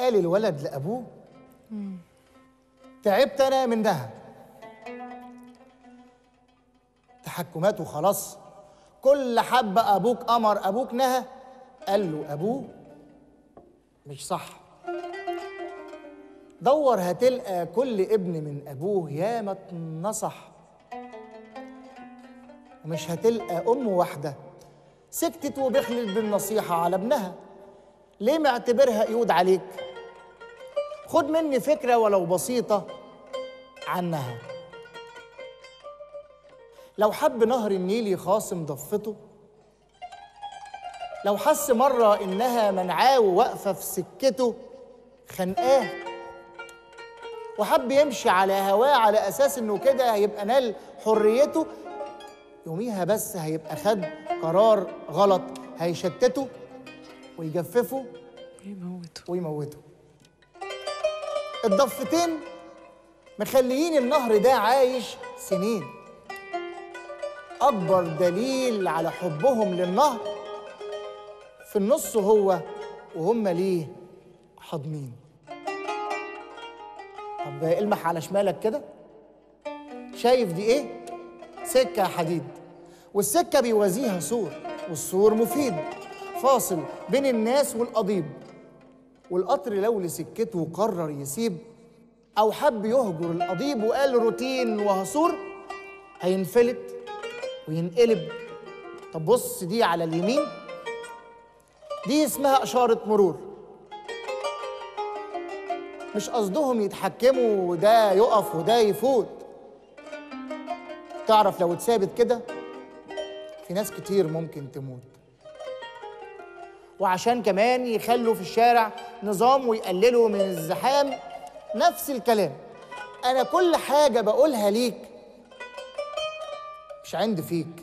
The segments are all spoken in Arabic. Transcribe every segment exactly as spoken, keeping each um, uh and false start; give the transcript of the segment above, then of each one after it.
قال الولد لأبوه تعبت أنا منها. تحكمات وخلاص، كل حبة أبوك أمر أبوك نهى. قال له أبوه مش صح. دور هتلقى كل ابن من أبوه ياما اتنصح، ومش هتلقى أم واحدة سكتت وبخلت بالنصيحة على ابنها. ليه معتبرها قيود عليك؟ خد مني فكرة ولو بسيطة عنها. لو حب نهر النيل يخاصم ضفته، لو حس مرة إنها منعاه وواقفة في سكته خنقاه، وحب يمشي على هواه على أساس إنه كده هيبقى نال حريته، يوميها بس هيبقى خد قرار غلط هيشتته ويجففه ويموته ويموته. الضفتين مخليين النهر ده عايش سنين. أكبر دليل على حبهم للنهر في النص هو وهم ليه حاضنين. طب المح على شمالك كده، شايف دي ايه؟ سكة حديد، والسكة بيوازيها سور، والسور مفيد فاصل بين الناس والقضيب. والقطر لو لسكته قرر يسيب أو حب يهجر القضيب وقال روتين وهصور، هينفلت وينقلب. طب بص دي على اليمين، دي اسمها إشارة مرور. مش قصدهم يتحكموا وده يقف وده يفوت. تعرف لو اتثابت كده في ناس كتير ممكن تموت. وعشان كمان يخلوا في الشارع نظام ويقللوا من الزحام، نفس الكلام. أنا كل حاجة بقولها ليك مش عند فيك،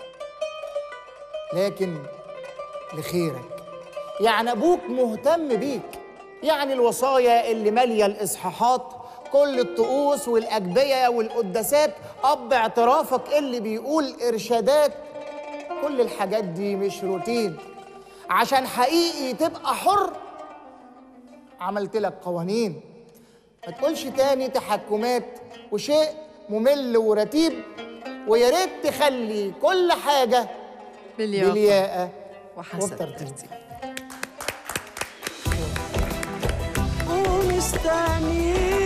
لكن لخيرك. يعني أبوك مهتم بيك، يعني الوصايا اللي مالية الإصحاحات، كل الطقوس والأجبية والقداسات، أب اعترافك اللي بيقول إرشادات، كل الحاجات دي مش روتين. عشان حقيقي تبقى حر عملت لك قوانين. ما تقولش تاني تحكمات وشيء ممل ورتيب، ويا ريت تخلي كل حاجة بالياقة, بالياقة وحسب والترتيب. ومستني